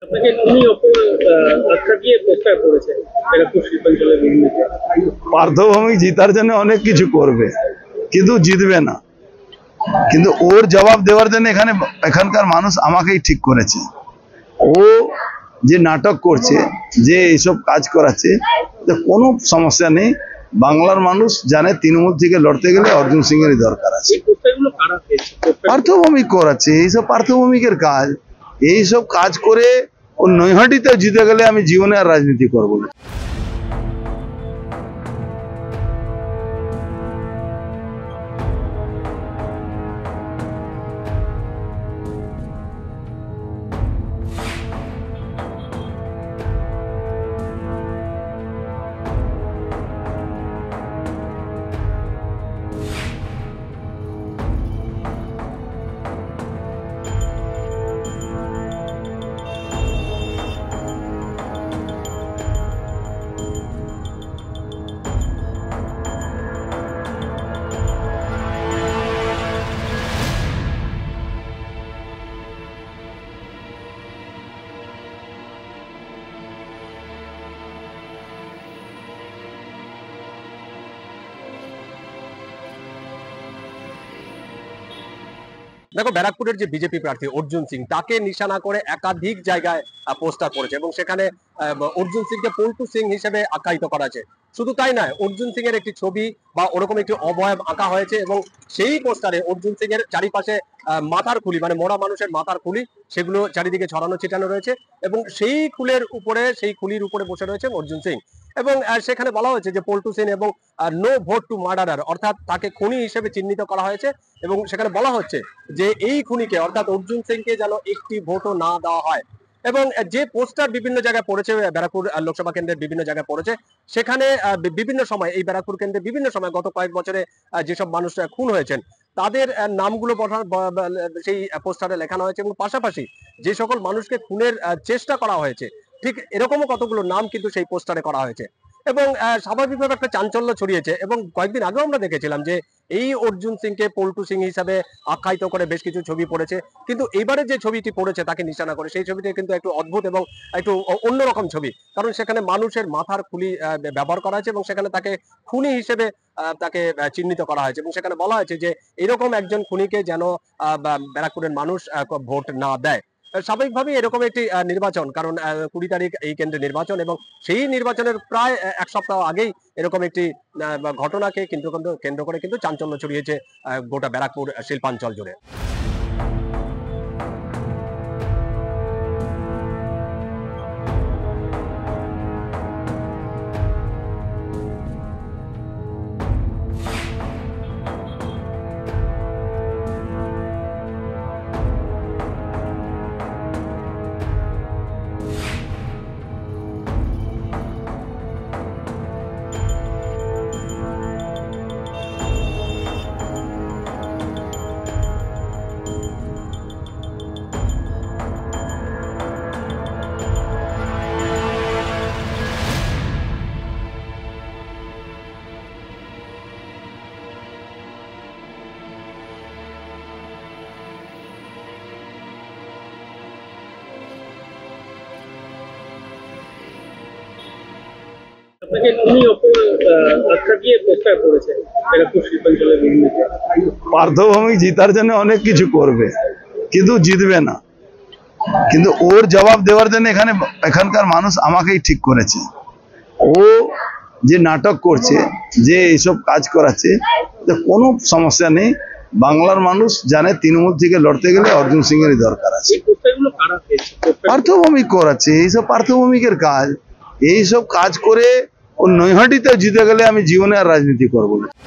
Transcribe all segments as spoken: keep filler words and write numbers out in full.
আপনাকে খুনি অপমান আখ্যা দিয়ে প্রস্তাব করেছে ব্যারাকপুর শিল্পাঞ্চলের বিভিন্ন। পার্থভূমি জিতার জন্য অনেক কিছু করবে, কিন্তু জিতবে না। কিন্তু ওর জবাব দেওয়ার জন্য এখানে এখানকার মানুষ আমাকেই ঠিক করেছে। ও যে নাটক করছে, যে এইসব কাজ করাচ্ছে, কোনো সমস্যা নেই। বাংলার মানুষ জানে তৃণমূল থেকে লড়তে গেলে অর্জুন সিং এরই দরকার আছে। পার্থভূমিক করাচ্ছে, এইসব পার্থভূমিকের কাজ। এইসব কাজ করে ও নৈহাটিতে জিতে গেলে আমি জীবনে আর রাজনীতি করবো না। দেখো, ব্যারাকপুরের যে বিজেপি প্রার্থী অর্জুন সিং, তাকে নিশানা করে একাধিক জায়গায় পোস্টার করেছে এবং সেখানে অর্জুন সিংকে পল্টু সিং হিসেবে আখ্যায়িত করা আছে। শুধু তাই নয়, অর্জুন সিং এর একটি ছবি বা ওরকম একটি অবয়ব আঁকা হয়েছে এবং সেই পোস্টারে অর্জুন সিং এর চারিপাশে মাথার খুলি, মানে মরা মানুষের মাথার খুলি, সেগুলো চারিদিকে ছড়ানো ছিটানো রয়েছে এবং সেই খুলের উপরে, সেই খুলির উপরে বসে রয়েছেন অর্জুন সিং। এবং সেখানে বলা হয়েছে যে পল্টু সিং এবং নো ভোট টু মার্ডারার, অর্থাৎ তাকে খুনি হিসেবে চিহ্নিত করা হয়েছে এবং সেখানে বলা হচ্ছে যে এই খুনিকে, অর্থাৎ অর্জুন সিংকে যেন একটি ভোটও না দেওয়া হয়। এবং যে পোস্টার বিভিন্ন জায়গায় পড়েছে, ব্যারাকপুর লোকসভা কেন্দ্রের বিভিন্ন জায়গায় পড়েছে, সেখানে বিভিন্ন সময় এই ব্যারাকপুর কেন্দ্রে বিভিন্ন সময় গত কয়েক বছরে যেসব মানুষ খুন হয়েছেন তাদের নামগুলো সেই পোস্টারে লেখানো হয়েছে এবং পাশাপাশি যে সকল মানুষকে খুনের চেষ্টা করা হয়েছে ঠিক এরকমও কতগুলো নাম কিন্তু সেই পোস্টারে করা হয়েছে এবং স্বাভাবিকভাবে একটা চাঞ্চল্য ছড়িয়েছে। এবং কয়েকদিন আগেও আমরা দেখেছিলাম যে এই অর্জুন সিংকে পল্টু সিং হিসাবে আখ্যায়িত করে বেশ কিছু ছবি পড়েছে, কিন্তু এবারে যে ছবিটি পড়েছে তাকে নিশানা করে, সেই ছবিটি কিন্তু একটু অদ্ভুত এবং একটু অন্যরকম ছবি, কারণ সেখানে মানুষের মাথার খুলি ব্যবহার করা হয়েছে এবং সেখানে তাকে খুনি হিসেবে তাকে চিহ্নিত করা হয়েছে এবং সেখানে বলা হয়েছে যে এরকম একজন খুনিকে যেন ব্যারাকপুরের মানুষ ভোট না দেয়। স্বাভাবিকভাবে এরকম একটি নির্বাচন, কারণ কুড়ি তারিখ এই কেন্দ্রে নির্বাচন এবং সেই নির্বাচনের প্রায় এক সপ্তাহ আগেই এরকম একটি ঘটনাকে কেন্দ্র কেন্দ্র করে কিন্তু চাঞ্চল্য ছড়িয়েছে গোটা ব্যারাকপুর শিল্পাঞ্চল জুড়ে। আপনাকে খুনি অপমান আখ্যা দিয়ে প্রস্তাব করেছে ব্যারাকপুর শিল্পাঞ্চলের বিভিন্ন। পার্থভূমি জিতার জন্য অনেক কিছু করবে, কিন্তু জিতবে না। কিন্তু ওর জবাব দেওয়ার জন্য এখানে এখানকার মানুষ আমাকেই ঠিক করেছে। ও যে নাটক করছে, যে এইসব কাজ করাচ্ছে, কোনো সমস্যা নেই। বাংলার মানুষ জানে তৃণমূল থেকে লড়তে গেলে অর্জুন সিং এরই দরকার আছে। পার্থভূমিক করাচ্ছে, এইসব পার্থভূমিকের কাজ। এইসব কাজ করে ও নৈহাটিতে জিতে গেলে আমি জীবনে আর রাজনীতি করবো না।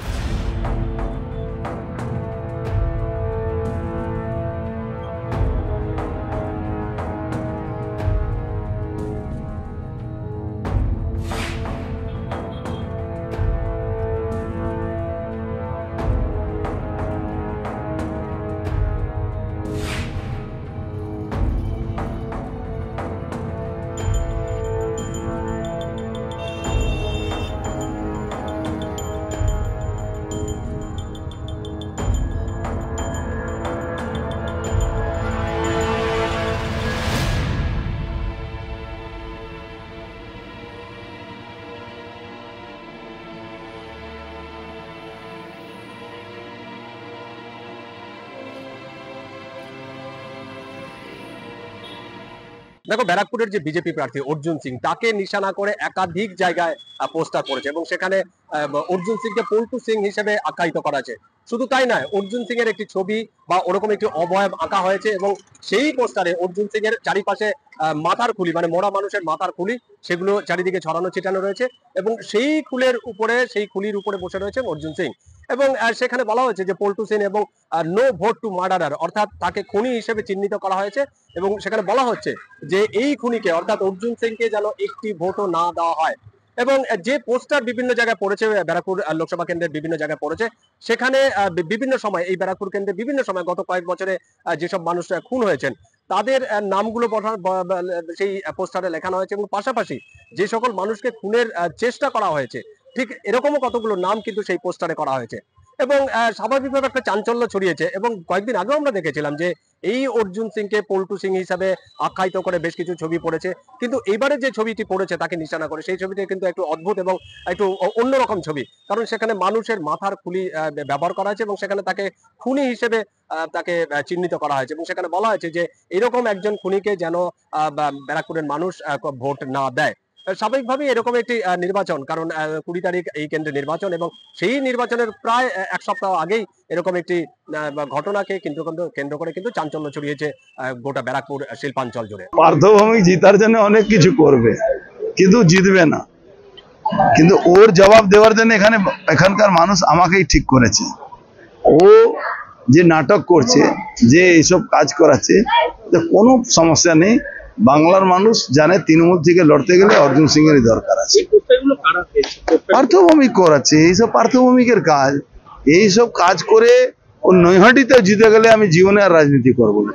দেখো, ব্যারাকপুরের যে বিজেপি প্রার্থী অর্জুন সিং, তাকে নিশানা করে একাধিক জায়গায় পোস্টার করেছে এবং সেখানে আহ, অর্জুন সিংকে পল্টু সিং হিসেবে আখ্যায়িত করা আছে। শুধু তাই নয়, অর্জুন সিং এর একটি ছবি বা ওরকম একটি অবয়ব আঁকা হয়েছে এবং সেই পোস্টারে অর্জুন সিং এর চারিপাশে আহ, মাথার খুলি, মানে মরা মানুষের মাথার খুলি, সেগুলো চারিদিকে ছড়ানো ছিটানো রয়েছে এবং সেই খুলের উপরে, সেই খুলির উপরে বসে রয়েছেন অর্জুন সিং। এবং আহ, সেখানে বলা হয়েছে যে পল্টু সিং এবং নো ভোট টু মার্ডারার, অর্থাৎ তাকে খুনি হিসেবে চিহ্নিত করা হয়েছে এবং সেখানে বলা হচ্ছে যে এই খুনিকে, অর্থাৎ অর্জুন সিংকে যেন একটি ভোটও না দেওয়া হয়। এবং যে পোস্টার বিভিন্ন জায়গায় পড়েছে, ব্যারাকপুর লোকসভা কেন্দ্রের বিভিন্ন জায়গায় পড়েছে, সেখানে আহ, বিভিন্ন সময় এই ব্যারাকপুর কেন্দ্রে বিভিন্ন সময় গত কয়েক বছরে আহ, যেসব মানুষ খুন হয়েছেন তাদের আহ, নামগুলো বসা- ব- ব- সেই পোস্টারে লেখানো হয়েছে এবং পাশাপাশি যে সকল মানুষকে খুনের আহ, চেষ্টা করা হয়েছে ঠিক এরকমও কতগুলো নাম কিন্তু সেই পোস্টারে করা হয়েছে। এবং আহ, স্বাভাবিকভাবে একটা চাঞ্চল্য ছড়িয়েছে এবং কয়েকদিন আগেও আমরা দেখেছিলাম যে এই অর্জুন সিংকে পল্টু সিং হিসাবে আখ্যায়িত করে বেশ কিছু ছবি পড়েছে, কিন্তু এবারে যে ছবিটি পড়েছে তাকে নিশানা করে, সেই ছবিটি কিন্তু একটু অদ্ভুত এবং একটু অ- অন্যরকম ছবি। কারণ সেখানে মানুষের মাথার খুলি আহ, ব্যবহার করা হয়েছে এবং সেখানে তাকে খুনি হিসেবে আহ, তাকে আহ, চিহ্নিত করা হয়েছে এবং সেখানে বলা হয়েছে যে এরকম একজন খুনিকে যেন আহ, বা ব্যারাকপুরের মানুষ আহ, ভোট না দেয়। স্বাভাবিকভাবেই এরকম একটি আহ, নির্বাচন, কারণ আহ, কুড়ি তারিখ এই কেন্দ্রে নির্বাচন এবং সেই নির্বাচনের প্রায় আহ, এক সপ্তাহ আগেই এরকম একটি আহ, বা ঘটনাকে কেন্দ্র কেন্দ্র- কেন্দ্র করে কিন্তু চাঞ্চল্য ছড়িয়েছে আহ, গোটা ব্যারাকপুর শিল্পাঞ্চল জুড়ে। পার্থভূমি জিতার জন্য অনেক কিছু করবে, কিন্তু জিতবে না। কিন্তু ওর জবাব দেওয়ার জন্য এখানে এখানকার মানুষ আমাকেই ঠিক করেছে। ও যে নাটক করছে, যে এইসব কাজ করাচ্ছে, তো কোনো সমস্যা নেই। বাংলার মানুষ জানে তৃণমূল থেকে লড়তে গেলে অর্জুন সিং এরই দরকার আছে। এই পোস্টারগুলো কারা পেয়েছে? পোস্টার পার্থভূমিক করাচ্ছে, এইসব পার্থভূমিকের কাজ। এইসব কাজ করে ও নৈহাটিতে জিতে গেলে আমি জীবনে আর রাজনীতি করবো না।